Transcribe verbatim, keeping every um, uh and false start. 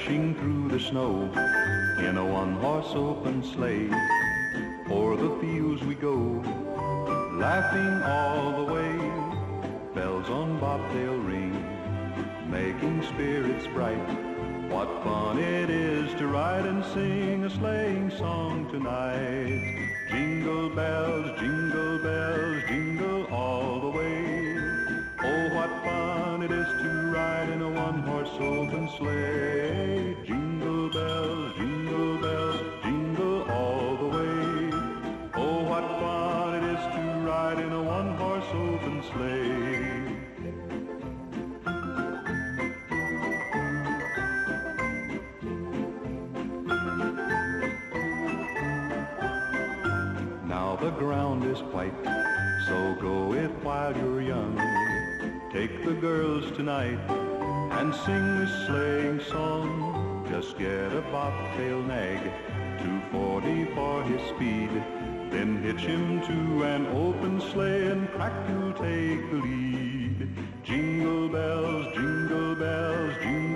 dashing through the snow in a one-horse open sleigh. O'er the fields we go, laughing all the way. Bells on bobtail ring, making spirits bright. What fun it is to ride and sing a sleighing song tonight. Jingle bells, jingle bells, jingle all the way. Oh, what fun it is to ride in a one-horse open sleigh. Jingle bells, jingle bells, jingle all the way. Oh, what fun it is to ride in a one-horse open sleigh. Now the ground is white, so go it while you're young. Take the girls tonight and sing this sleighing song. Just get a bobtail nag, two forty for his speed. Then hitch him to an open sleigh and crack you'll take the lead. Jingle bells, jingle bells, jingle